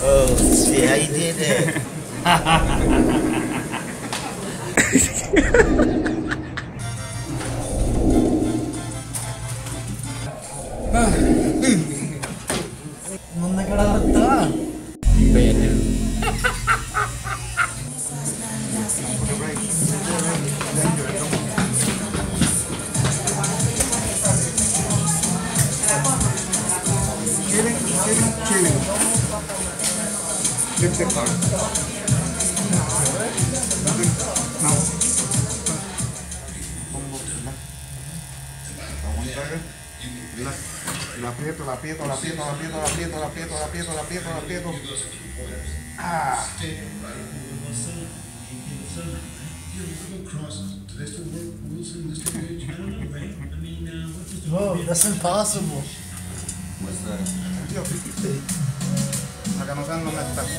Oh, see how you did that? ¿Dónde carajo está? Chilling. Lift the car. Now. La aprieto. Ah. Bro, that's impossible. Dios, acá no saben dónde está.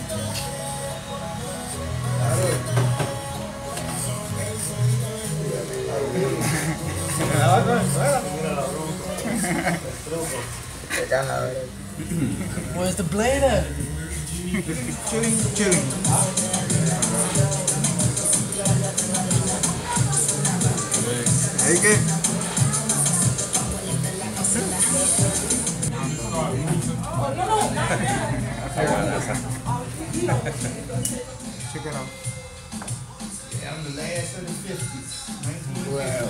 Where's the blade at? Chilling. ¿Ahí qué? Check it out. I'm the last of the 50s. Wow.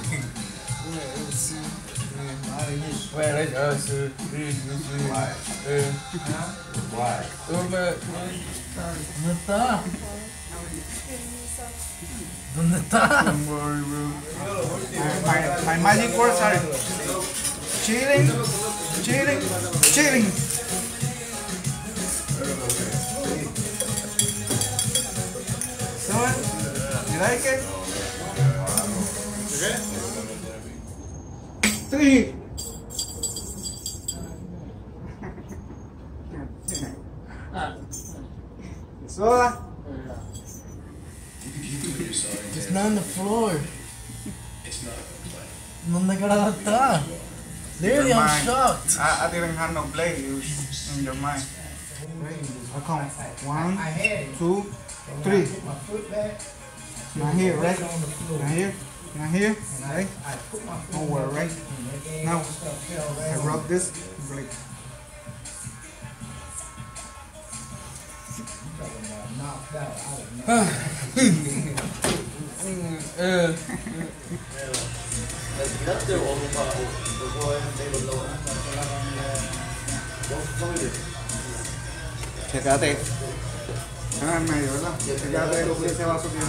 Where is us? Why? ¿Dónde está? ¿Dónde está? Don't worry, bro. My magic words are chilling. So, you like it? Okay. 3. Soda. It's not on the floor. ¿Dónde carajo está? Literally, I'm shocked. I didn't have no blade in your mind. I count 1, 2, 3. Not here, right? Not here, right? Nowhere, right? Now, I rub this blade. Checate. Ah, en medio, ¿verdad? Checate lo que ese vaso tiene.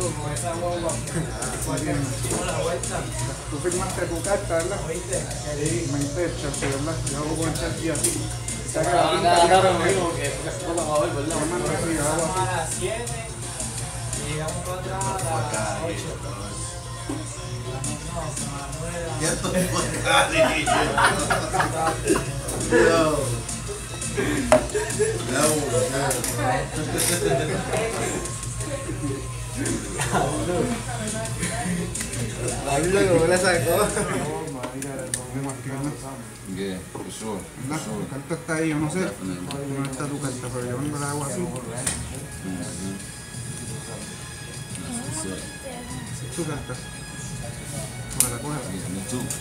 Tú firmaste tu carta, ¿verdad? Sí. Me interchaste, ¿verdad? Yo hago con el charqui así. Saca la pinta. Get the fuck out of here. Yo. That was good. Yeah, for sure. Tu carta está ahí, yo no sé dónde está tu carta, pero yo cuando la hago así, esa es tu carta. Bueno, la coges. Yeah, me too.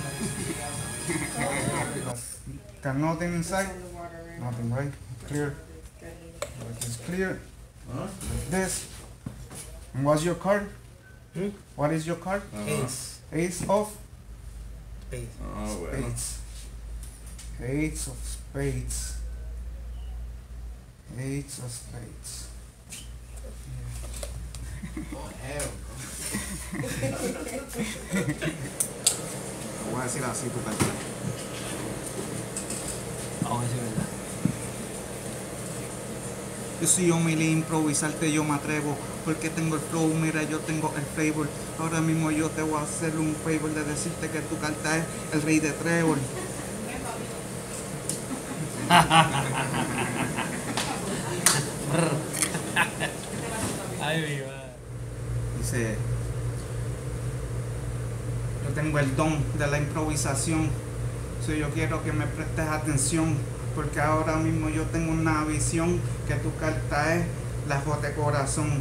Got nothing inside, nothing, right? Clear. It's clear. Like this. And what's your card? What is your card? Ace. Ace of Spades. Oh, well. spades. Ace of spades. Ace of spades. Oh, hell, Voy a decir así tu carta. Vamos a decir verdad. Yo soy humilde, improvisarte yo me atrevo, porque tengo el flow, mira yo tengo el flavor. Ahora mismo yo te voy a hacer un favor de decirte que tu carta es el rey de trébol. Ay, mi madre. Dice, yo tengo el don de la improvisación, so yo quiero que me prestes atención, porque ahora mismo yo tengo una visión que tu carta es la J de corazón.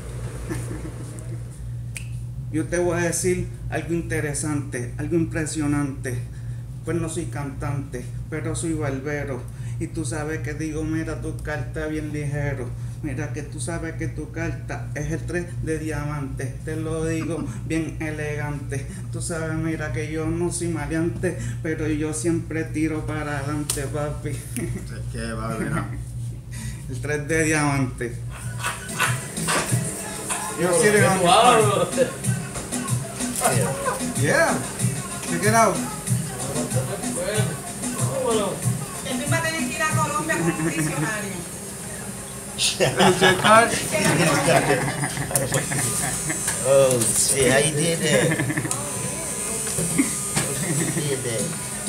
Yo te voy a decir algo interesante, algo impresionante. Pues no soy cantante, pero soy barbero. Y tú sabes que digo, mira tu carta bien ligero. Mira que tú sabes que tu carta es el 3 de diamante. Te lo digo bien elegante. Tú sabes, mira que yo no soy maleante, pero yo siempre tiro para adelante, papi. ¿Qué va a ver? El 3 de diamante. Yo Wow. sitting on Yeah. Check it out. Él va a tener que ir a Colombia con un diccionario. Oh, shit, how you did that? You did that.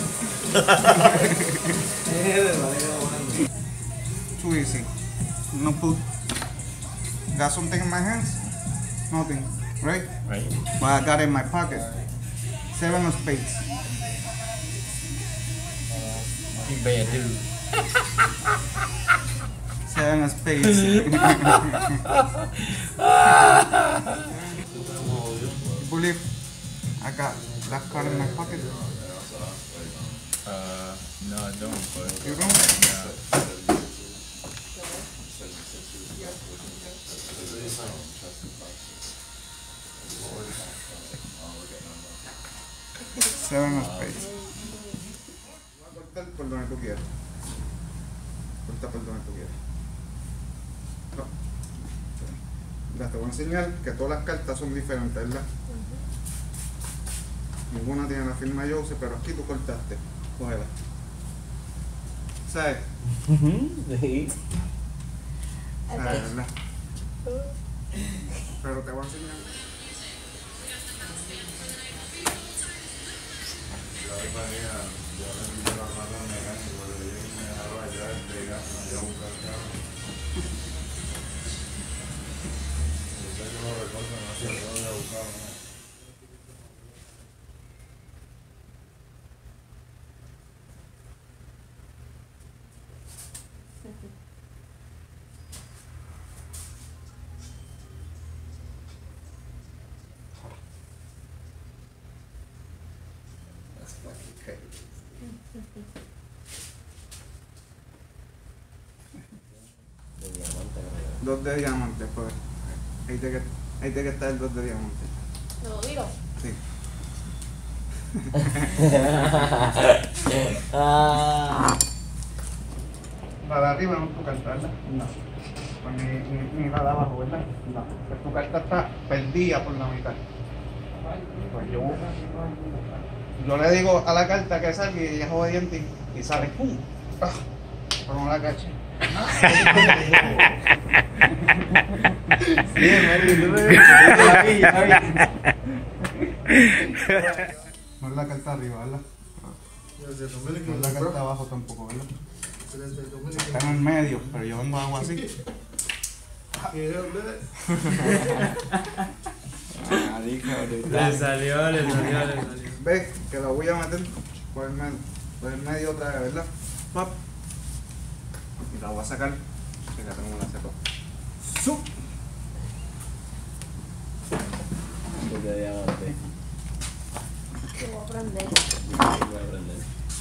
Too easy. No put. Got something in my hands? Nothing. Right? Right. But I got it in my pocket. 7 of spades. You bad dude. 7 of spades. Believe I got that card in my pocket. No, I don't, but You don't? Seven of spades. Voy a cortar por donde tú quieras. Corta por donde tú quieras. No. Ya te voy a enseñar que todas las cartas son diferentes, ¿verdad? Ninguna tiene la firma de Jose, pero aquí tú cortaste. Cógela. ¿Sabes? Sí. ¿Sabes, verdad? Pero te voy a enseñar. That's fucking crazy. Dos de diamante, pues. Ahí tiene que estar el 2 de diamante. ¿Lo digo? Sí. La de arriba no es tu carta, ¿verdad? No. Pues ni la de abajo, ¿verdad? No. Pues tu carta está perdida por la mitad. Pues yo le digo a la carta que salga y ella es obediente y sale ¡pum! ¡Ah! Pero no la caché. Sí, no es la carta arriba, ¿verdad? No es la carta abajo tampoco, ¿verdad? Está en el medio, pero yo vengo agua así. Le salió. Ve que la voy a meter por el medio otra vez, ¿verdad? Pop. Y la voy a sacar. Que ya tengo una seco. ¡Sup! De diamante. Te voy a aprender. Voy a aprender.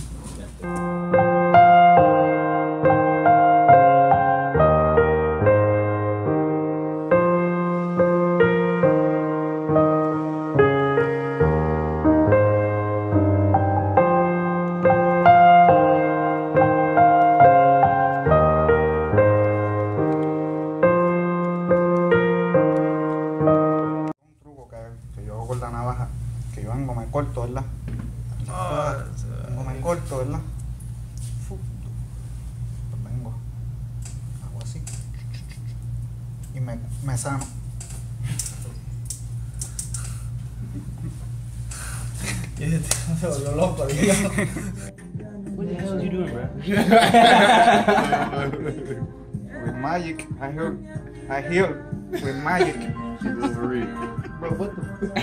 Un truco que yo hago con la navaja, que yo vengo, me corto, ¿verdad? Vengo, me corto, ¿verdad? Fu. Pues vengo, hago así y me sano. Se volvió loco, tío. What the hell are you doing, bro? With magic, I heal with magic. Bro, what the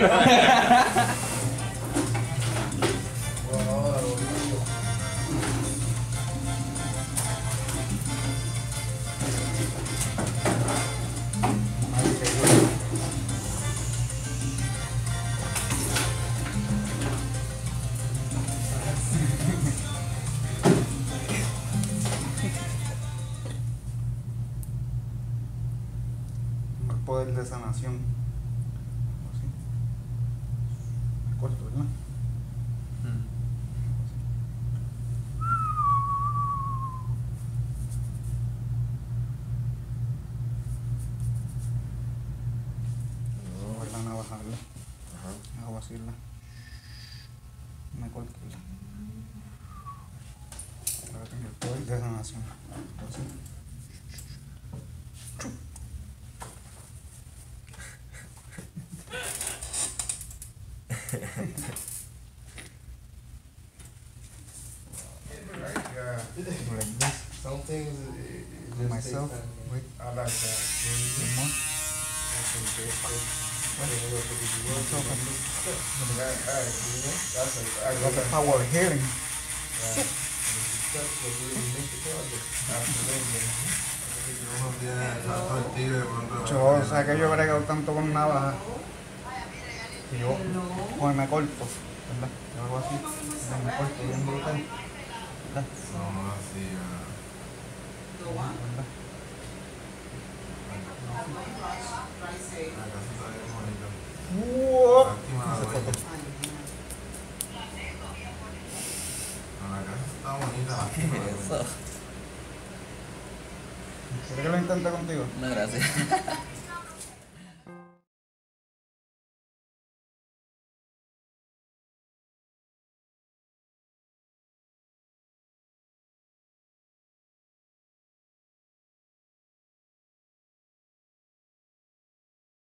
poder de sanación. Así. Me corto, ¿verdad? Voy a navajarla. Hago así la. Me corto, ¿verdad? Ahora tengo el poder de sanación. Así. Like this. Some things it For myself. Wait. I like that. One more. That's the power of healing. Yo, o sea que yo he bregado tanto con navaja que yo pues me corto, ¿verdad? Yo hago así, me corto bien brutal, ¿verdad? ¿Verdad? ¡Uop! Se fue todo. Eso. ¿Quieres que lo intente contigo? No, gracias.